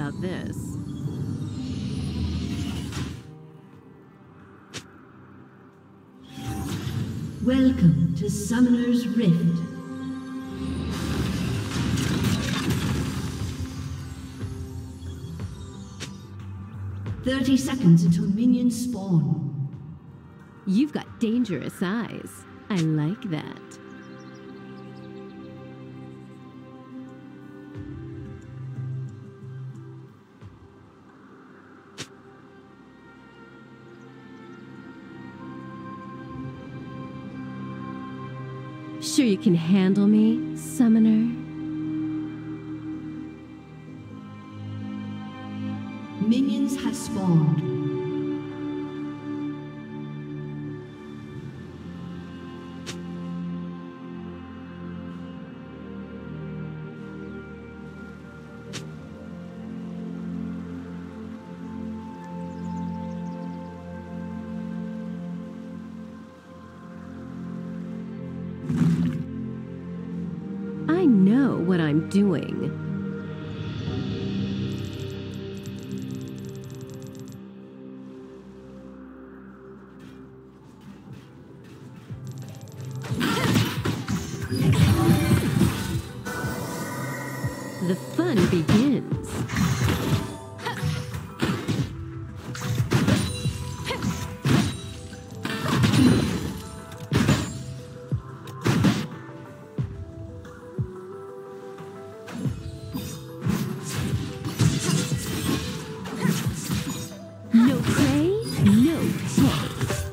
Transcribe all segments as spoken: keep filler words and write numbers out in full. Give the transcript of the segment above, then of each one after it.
about this. Welcome to Summoner's Rift. Thirty seconds until minions spawn. You've got dangerous eyes. I like that. Sure you can handle me, Summoner? Minions have spawned. I know what I'm doing. The fun begins. No prey, no pay.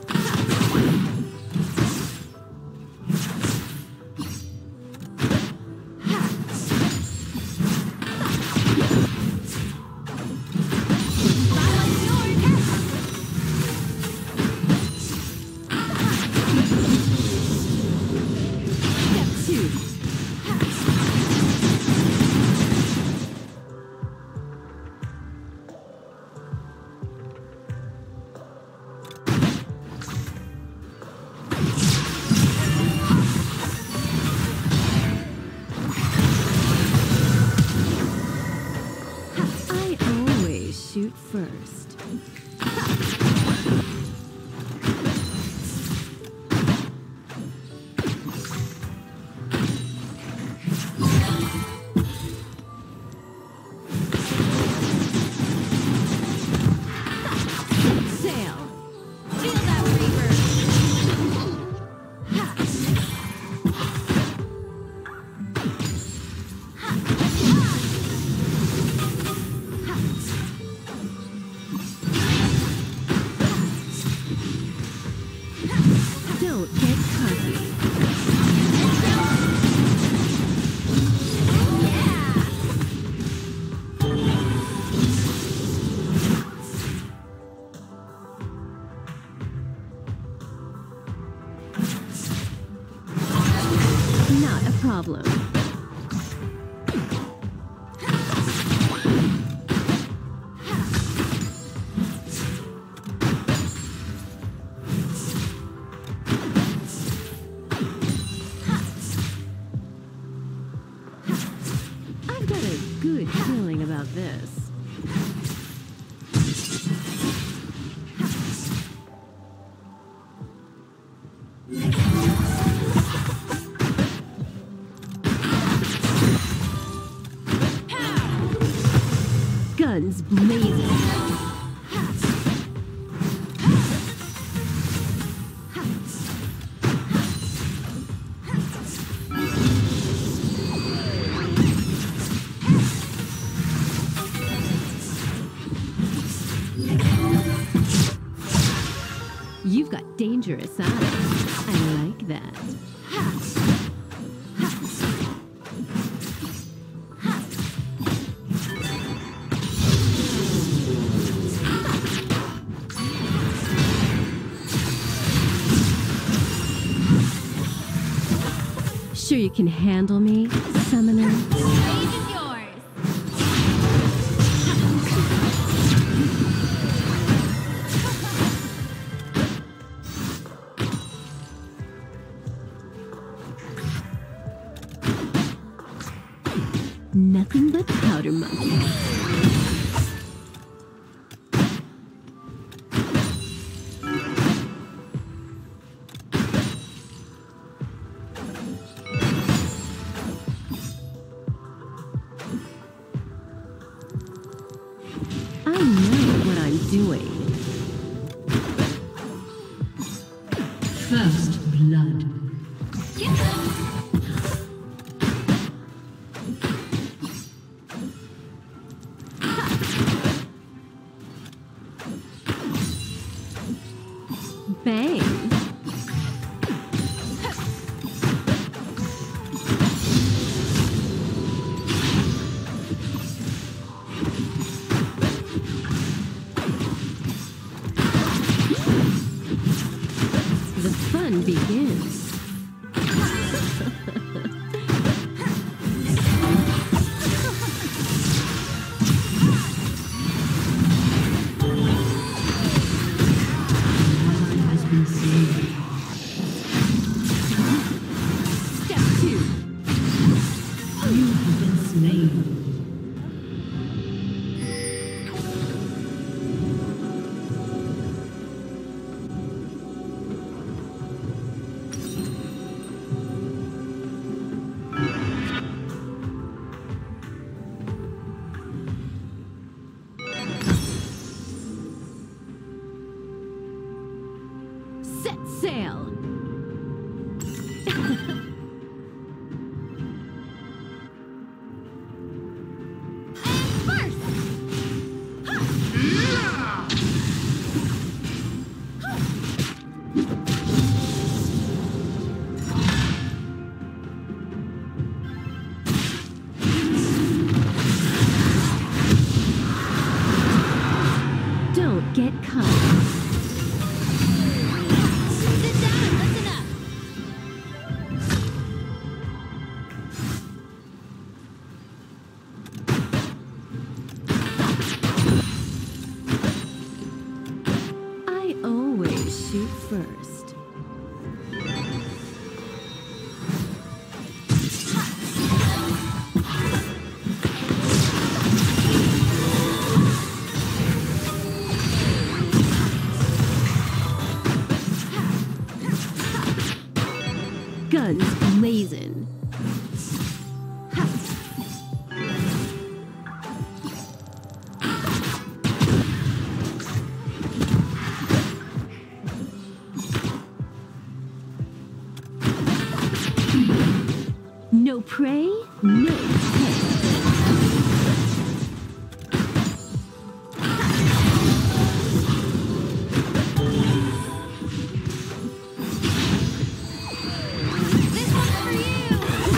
Shoot first. Sail. Feel that reaper. Don't get cocky. Not a problem. I've got a good feeling about this. Guns blazing. You've got dangerous eyes. I like that. Sure you can handle me, Summoner? Stage is yours. Nothing but powder monkeys. I know what I'm doing. First blood. Bang! The fun begins. Has been slain. Step two. You have been slain. Set sail. Don't get caught. Sit down and listen up. I always shoot first. Guns blazing. No prey, no pay. This one's for you.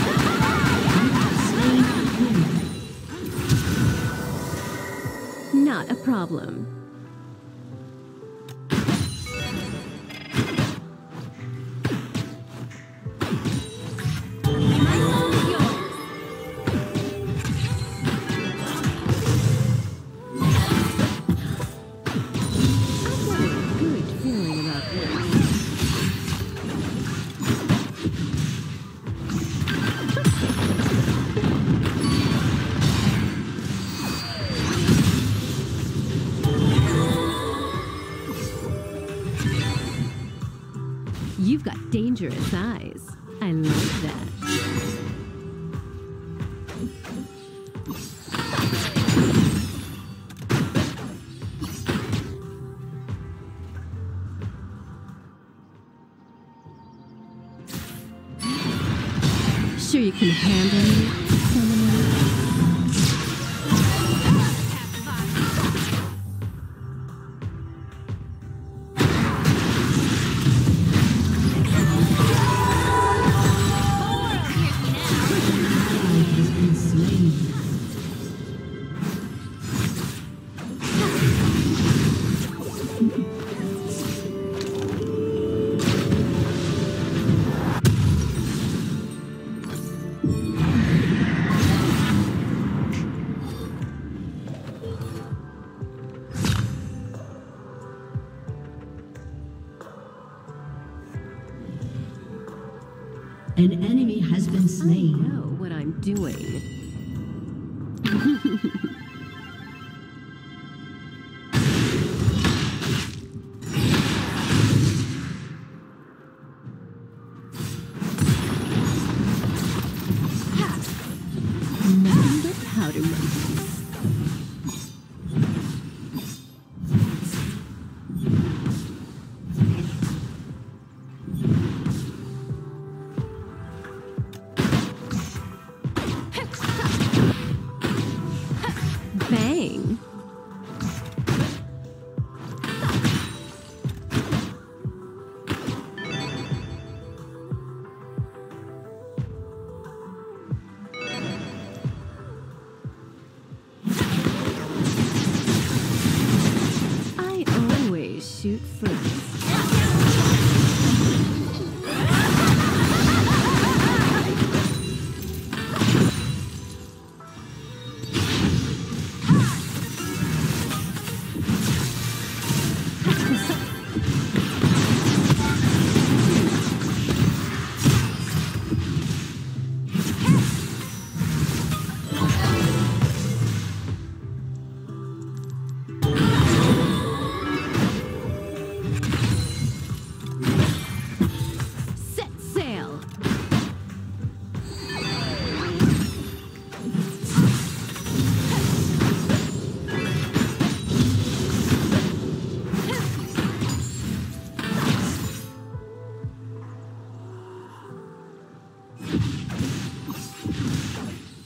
Not a problem. My soul is yours. I've got a good feeling about this. You've got dangerous eyes. I like that. Sure you can handle me, Summoner? Has been slain. An enemy has been I slain. know what I'm doing. Nothing but powder monkeys.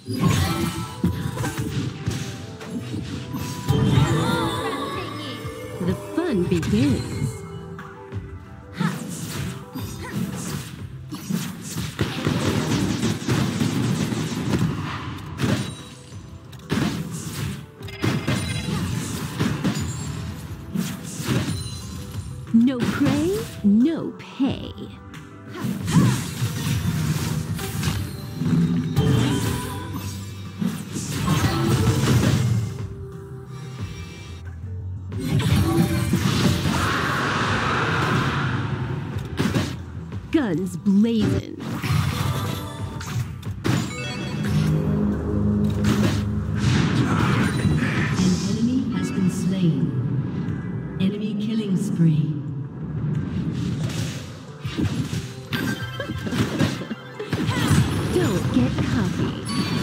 Breathtaking. The fun begins. No prey, no pay. Guns blazing. An enemy has been slain. Enemy killing spree. Don't get cocky.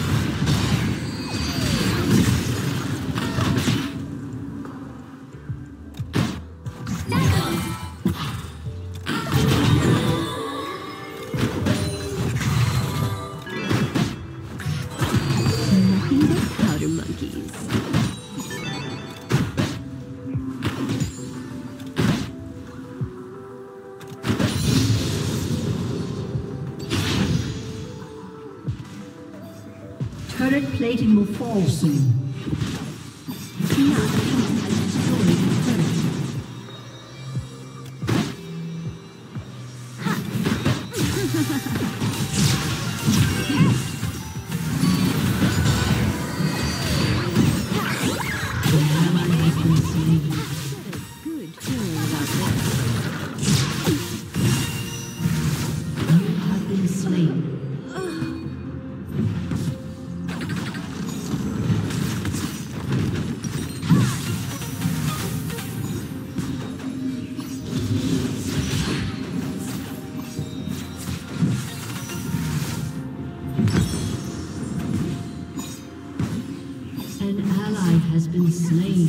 Nothing but powder monkeys. Turret plating will fall soon. Not has destroyed the turret. The ally has been slain. Good feeling about this. You have been slain. An ally has been slain.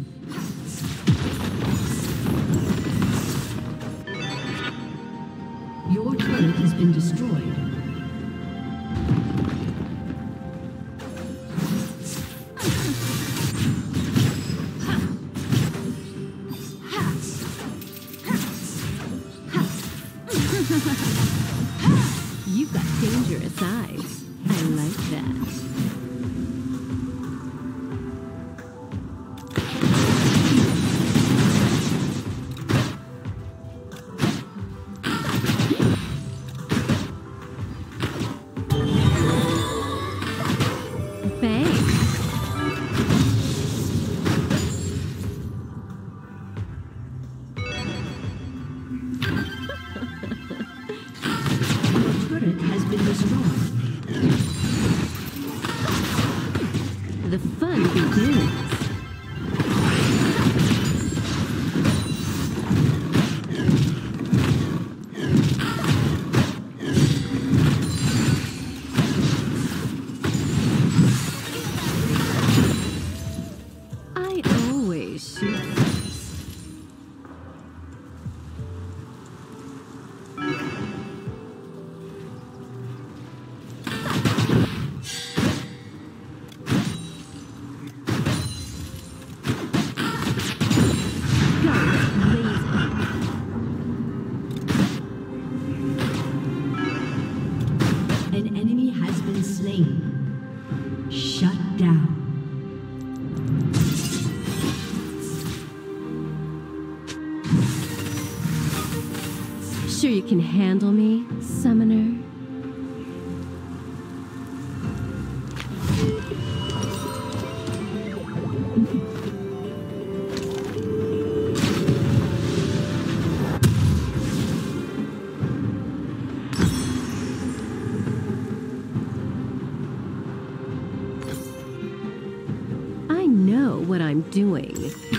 Your turret has been destroyed. You've got dangerous eyes. I like that. Bang. Your turret has been destroyed. The fun begins. I always shoot first. Guns blazing. An enemy has been slain. Shut down. Sure you can handle me, summoner? I know what I'm doing.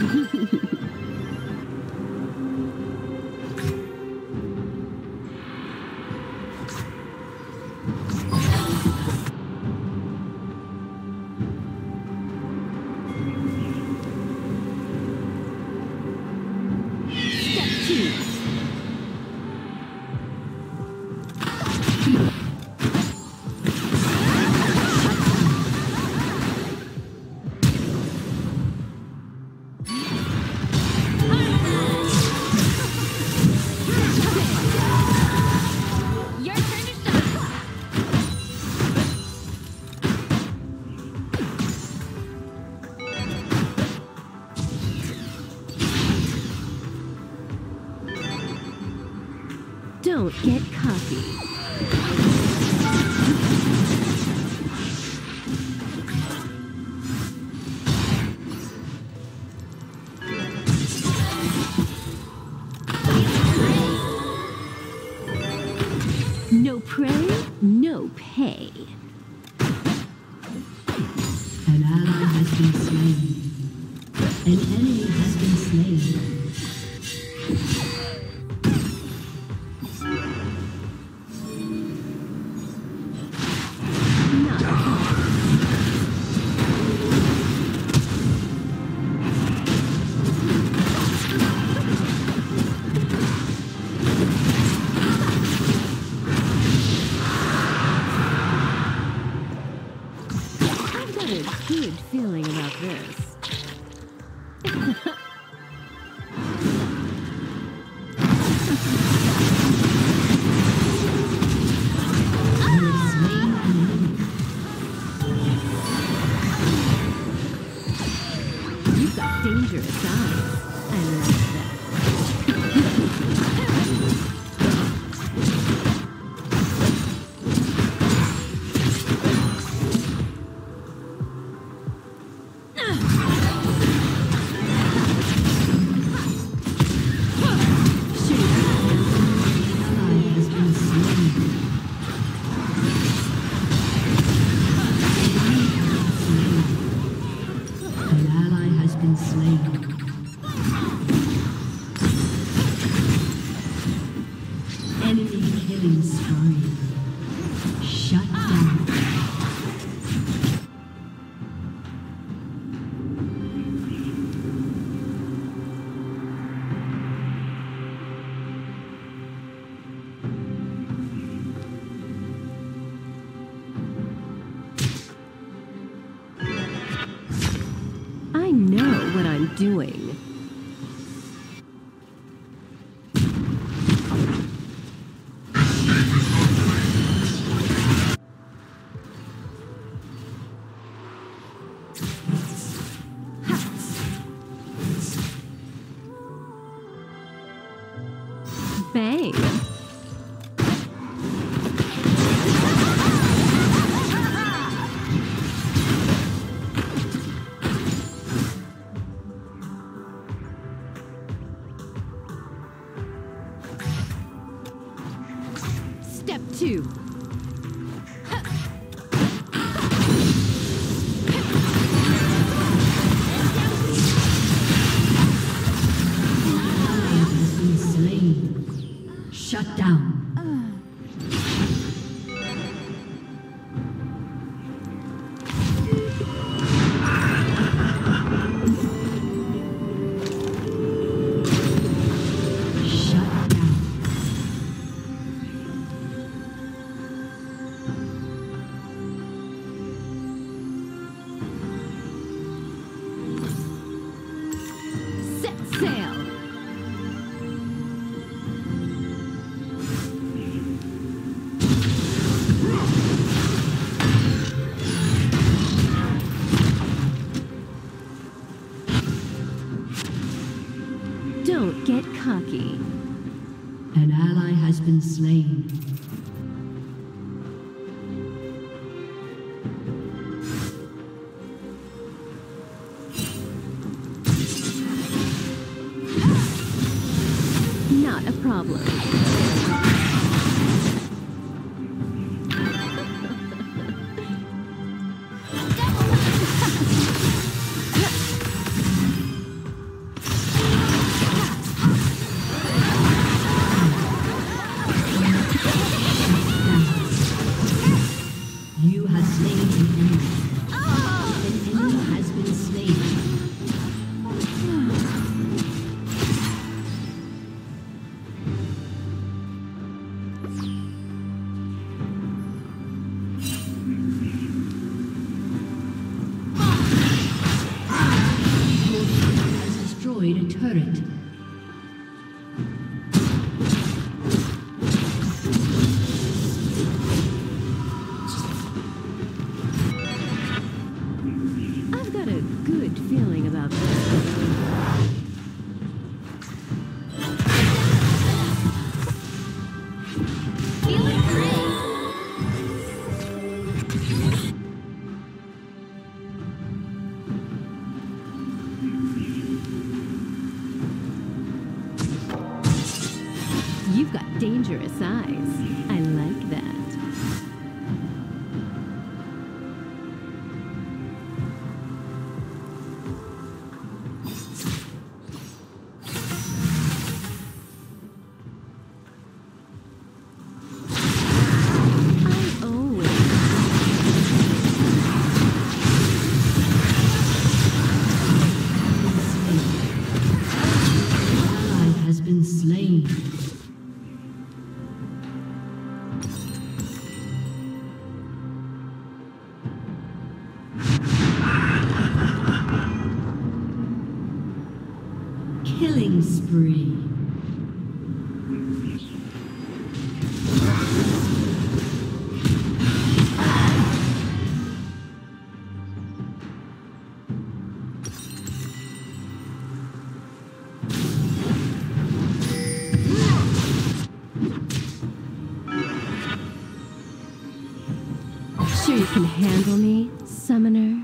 Step two. Don't get cocky. No prey, no pay. An ally has been slain. An enemy has been slain. Not a problem. I've got a good feeling about this. You've got dangerous eyes. I like that. An ally has been slain. Enemy killing spree. Shut down. I know what I'm doing. Bang! Step two. Has been slain. Shut down. Shut down. Set sail. Don't get cocky. An ally has been slain. Not a problem. You have slain an enemy. An enemy has been slain. dangerous eyes. I like that. Killing spree. Sure you can handle me, summoner?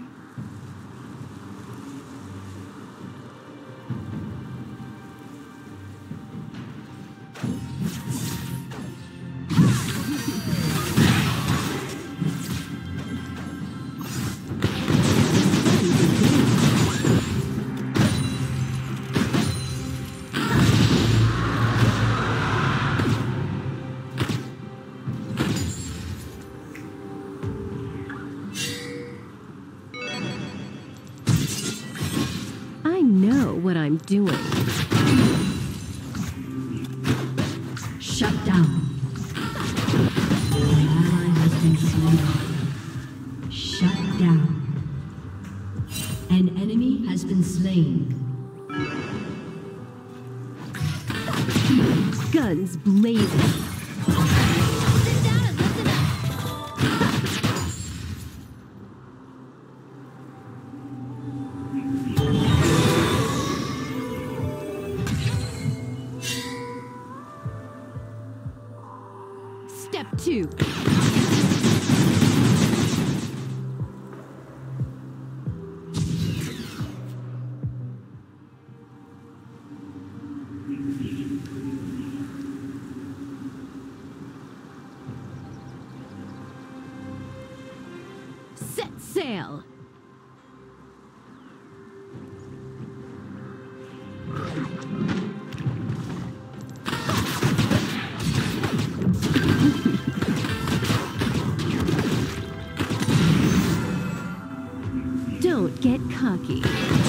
I know what I'm doing. Shut down. An ally has been slain. Shut down. An enemy has been slain. Guns blazing. Sit down and listen up. Step two. Set sail. Don't get cocky.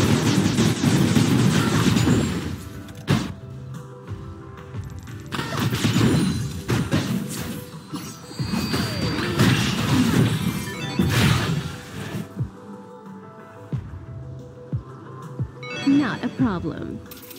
Not a problem.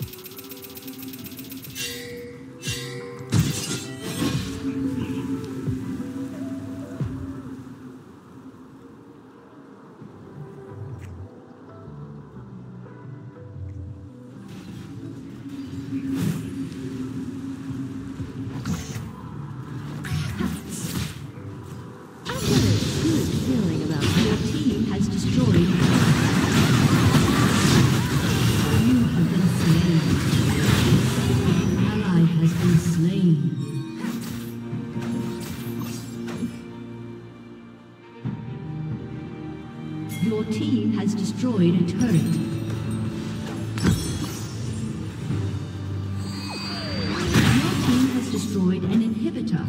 Your team has destroyed a turret. Your team has destroyed an inhibitor.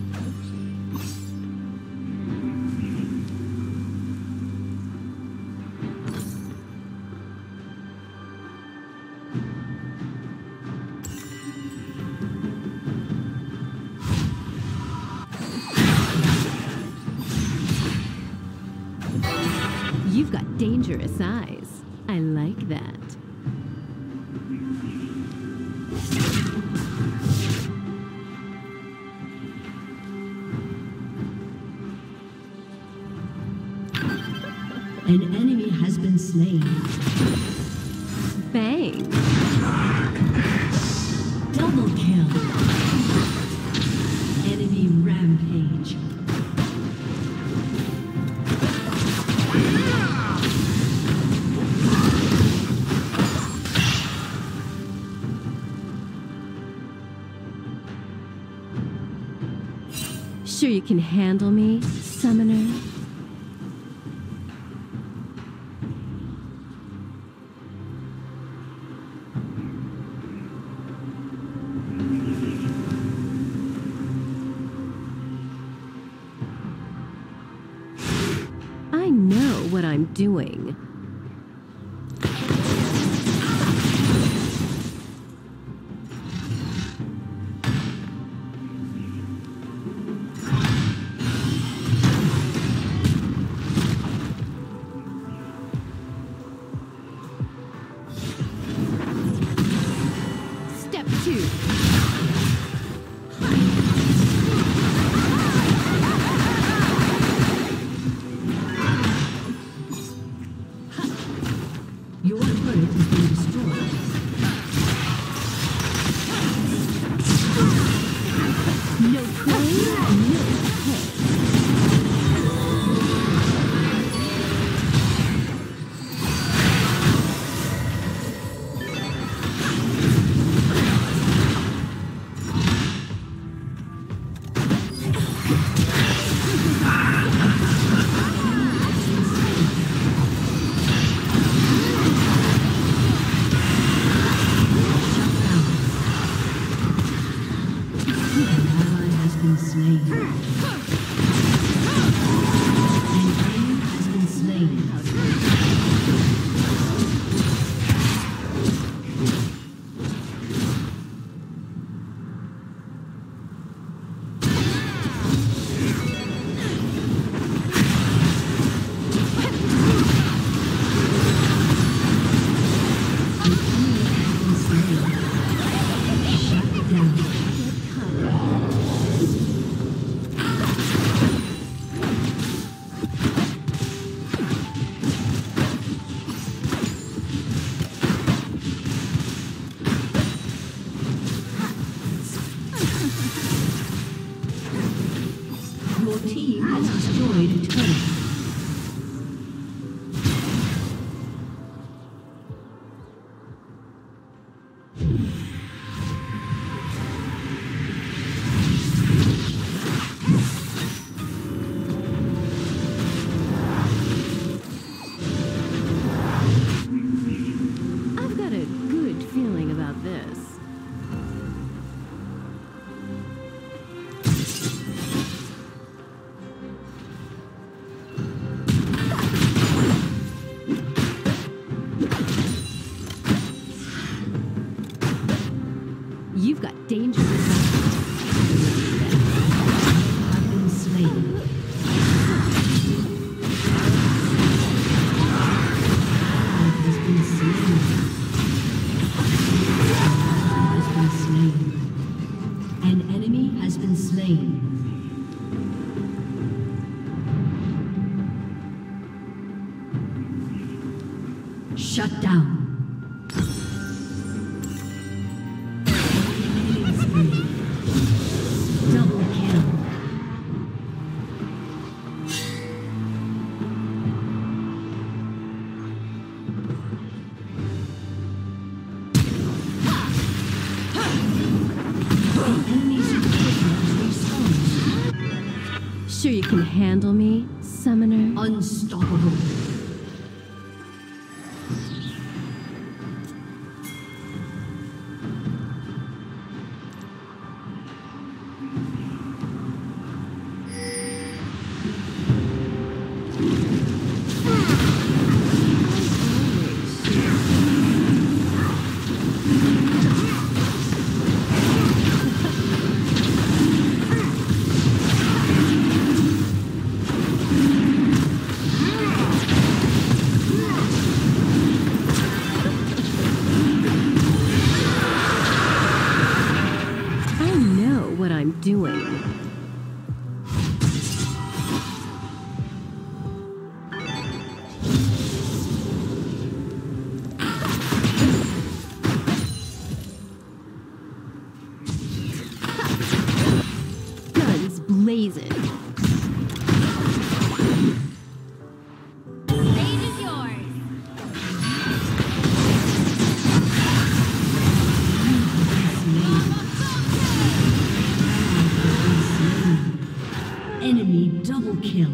You've got dangerous eyes. I like that. An enemy has been slain. Bang! Double kill. Enemy rampage. Sure you can handle me, summoner? I know what I'm doing. Step two. Your turret has been destroyed. No claim, no pay. An ally has been slain. An enemy has been slain. An enemy has been slain. Shut down. Your team has destroyed a turret. I've got a good feeling about this. You've got dangerous Have been slain. Ally has been slain. Ally has been slain. An enemy has been slain. Shut down. Killing spree. Double kill. The enemy's equipment responds. Sure you can handle me, summoner? Unstoppable. I know what I'm doing. Guns blazing. Stage is yours. Slain. Enemy double kill.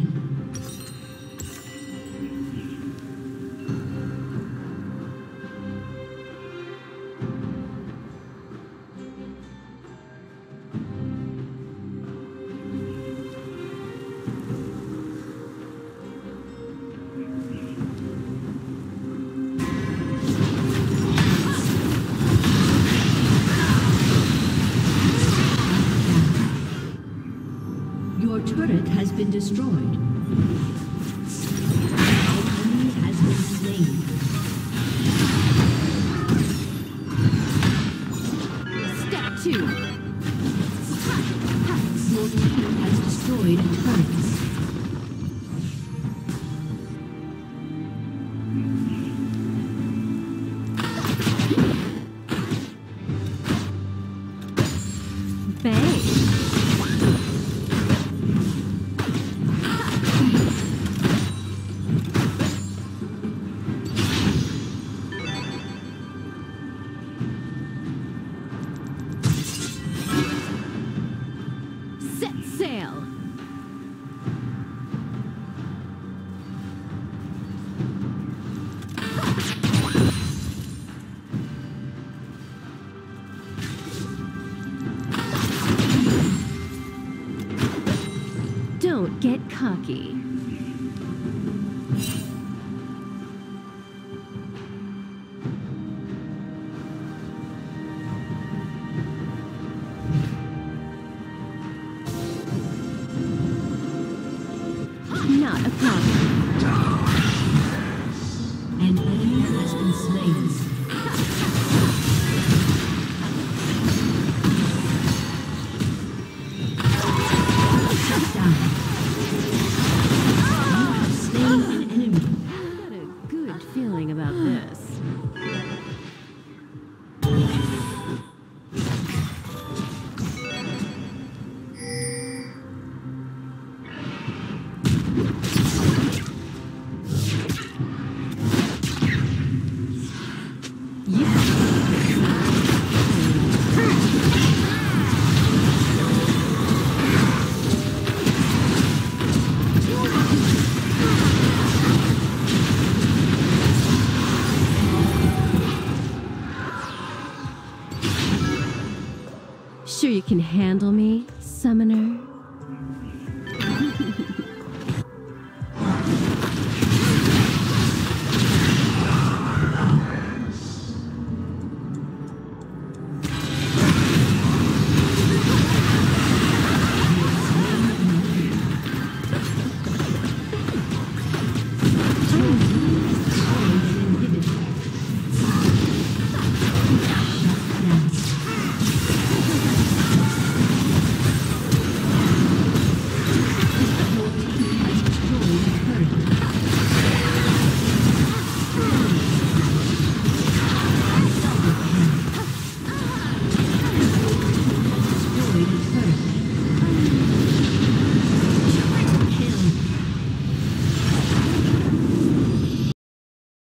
Your turret has been destroyed. An enemy has been slain. Step two. Your team has destroyed a turret. Bang. Set sail. Don't get cocky. Not a problem. An enemy has been slain. Shut down. You have slain an enemy. I've got a good feeling about this. Sure you can handle me, summoner?